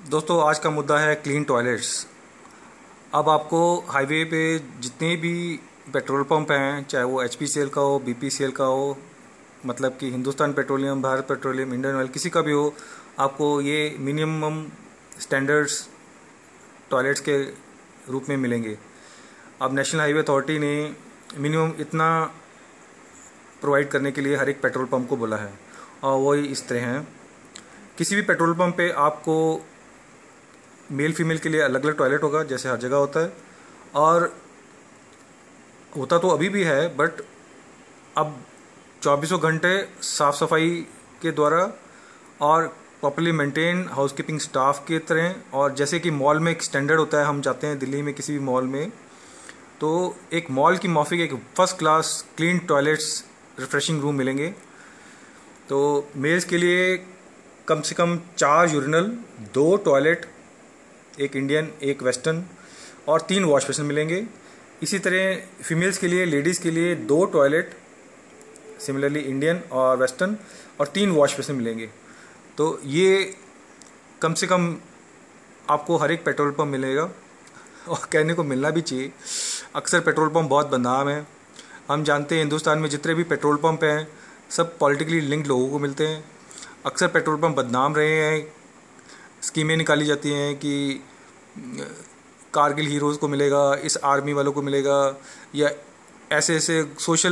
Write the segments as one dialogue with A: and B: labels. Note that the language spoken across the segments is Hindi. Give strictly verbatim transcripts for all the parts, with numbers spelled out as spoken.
A: दोस्तों आज का मुद्दा है क्लीन टॉयलेट्स। अब आपको हाईवे पे जितने भी पेट्रोल पंप हैं, चाहे वो एच पी सी एल का हो, बी पी सी एल का हो, मतलब कि Hindustan petroleum, Bharat petroleum, Indian oil, किसी का भी हो, आपको ये मिनिमम स्टैंडर्ड्स टॉयलेट्स के रूप में मिलेंगे। अब नेशनल हाईवे अथॉरिटी ने मिनिमम इतना प्रोवाइड करने के लिए हर एक पेट्रोल पंप को बोला है, और वही इस तरह हैं। किसी भी पेट्रोल पंप पे आपको मेल फीमेल के लिए अलग अलग टॉयलेट होगा, जैसे हर जगह होता है, और होता तो अभी भी है, बट अब चौबीसों घंटे साफ़ सफाई के द्वारा और प्रॉपर्ली मेंटेन हाउसकीपिंग स्टाफ के तरह, और जैसे कि मॉल में एक स्टैंडर्ड होता है, हम जाते हैं दिल्ली में किसी भी मॉल में, तो एक मॉल की माफिक एक first class clean toilets, refreshing room मिलेंगे। तो मेल्स के लिए कम से कम चार यूरिनल, दो टॉयलेट, एक इंडियन एक वेस्टर्न, और तीन वॉश बेसिन मिलेंगे। इसी तरह फीमेल्स के लिए, लेडीज़ के लिए दो टॉयलेट, सिमिलरली इंडियन और वेस्टर्न, और तीन वॉश बेसिन मिलेंगे। तो ये कम से कम आपको हर एक पेट्रोल पंप मिलेगा, और कहने को मिलना भी चाहिए। अक्सर पेट्रोल पंप बहुत बदनाम है। हम जानते हैं हिंदुस्तान में जितने भी पेट्रोल पंप हैं सब पॉलिटिकली लिंक्ड लोगों को मिलते हैं। अक्सर पेट्रोल पंप बदनाम रहे हैं, स्कीमें निकाली जाती हैं कि कारगिल हीरोज़ को मिलेगा, इस आर्मी वालों को मिलेगा, या ऐसे ऐसे सोशल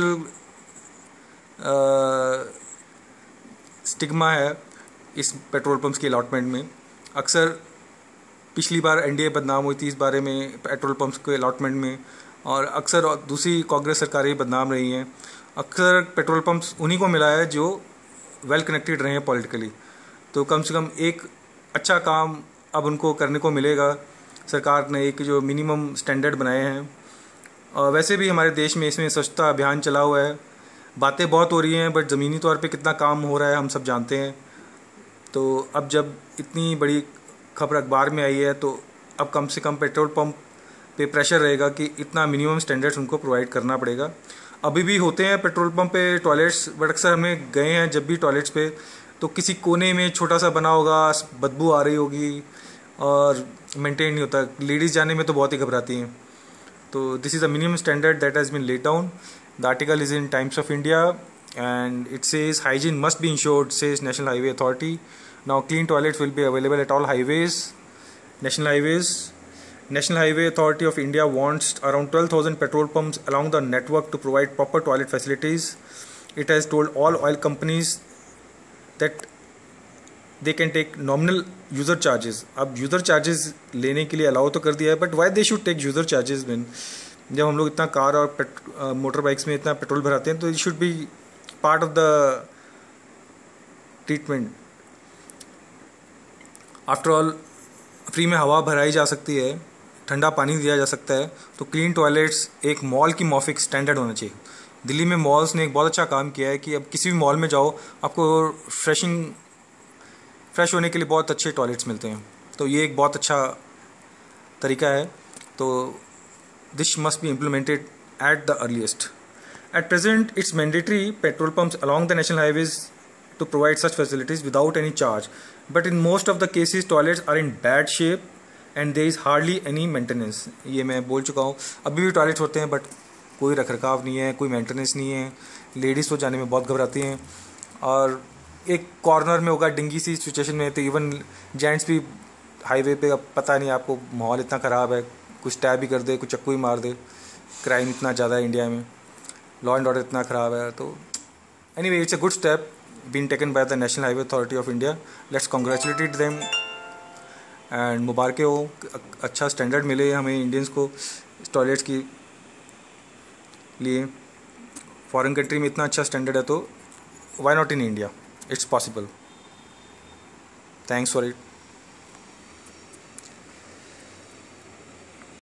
A: स्टिग्मा है इस पेट्रोल पंप्स की अलॉटमेंट में। अक्सर पिछली बार एन डी ए बदनाम हुई थी इस बारे में, पेट्रोल पंप्स के अलॉटमेंट में, और अक्सर दूसरी कांग्रेस सरकारें बदनाम रही हैं। अक्सर पेट्रोल पंप्स उन्हीं को मिला है जो वेल कनेक्टेड रहे हैं पॉलिटिकली। तो कम से कम एक अच्छा काम अब उनको करने को मिलेगा। सरकार ने एक जो मिनिमम स्टैंडर्ड बनाए हैं, और वैसे भी हमारे देश में इसमें स्वच्छता अभियान चला हुआ है। बातें बहुत हो रही हैं, बट ज़मीनी तौर पे कितना काम हो रहा है हम सब जानते हैं। तो अब जब इतनी बड़ी खबर अखबार में आई है, तो अब कम से कम पेट्रोल पंप पे प्रेशर रहेगा कि इतना मिनिमम स्टैंडर्ड्स उनको प्रोवाइड करना पड़ेगा। अभी भी होते हैं पेट्रोल पंप पे टॉयलेट्स, बट अक्सर हमें गए हैं जब भी टॉयलेट्स पे, तो किसी कोने में छोटा सा बना होगा, बदबू आ रही होगी, और मेंटेन नहीं होता। लेडीज़ जाने में तो बहुत ही घबराती हैं। तो this is a minimum standard that has been laid down. The article is in Times of India, and it says hygiene must be ensured, says National Highway Authority. Now clean toilets will be available at all highways, national highways. National Highway Authority of India wants around twelve thousand petrol pumps along the network to provide proper toilet facilities. It has told all oil companies that they can take nominal user charges. अब user charges लेने के लिए allow तो कर दिया है, but why they should take user charges when जब हम लोग इतना कार और मोटर बाइक्स में इतना पेट्रोल भराते हैं, तो it should be part of the treatment. After all free में हवा भराई जा सकती है, ठंडा पानी दिया जा सकता है, तो क्लीन टॉयलेट्स एक मॉल की मॉफिक स्टैंडर्ड होना चाहिए। दिल्ली में मॉल्स ने एक बहुत अच्छा काम किया है कि अब किसी भी मॉल में जाओ, आपको फ्रेशिंग फ्रेश होने के लिए बहुत अच्छे टॉयलेट्स मिलते हैं। तो ये एक बहुत अच्छा तरीका है। तो this must be implemented at the earliest. At present, it's mandatory petrol pumps along the national highways to provide such facilities without any charge. But in most of the cases, toilets are in bad shape and there is hardly any maintenance. ये मैं बोल चुका हूँ। अभी भी टॉयलेट्स होते हैं, बट कोई रखरखाव नहीं है, कोई मेंटेनेंस नहीं है। लेडीज़ तो जाने में बहुत घबराती हैं, और एक कॉर्नर में होगा डिंगी सी सिचुएशन में, तो इवन जेंट्स भी हाईवे पे, अब पता नहीं, आपको माहौल इतना ख़राब है, कुछ टैब ही कर दे, कुछ चक्कू ही मार दे। क्राइम इतना ज़्यादा है इंडिया में, लॉ एंड ऑर्डर इतना ख़राब है। तो anyway, it's a good step been taken by the national highway authority of India. Let's congratulate them and मुबारक हो। अच्छा स्टैंडर्ड मिले हमें इंडियंस को टॉयलेट्स की लिए। फॉरेन कंट्री में इतना अच्छा स्टैंडर्ड है, तो why not in India? It's possible. Thanks for it.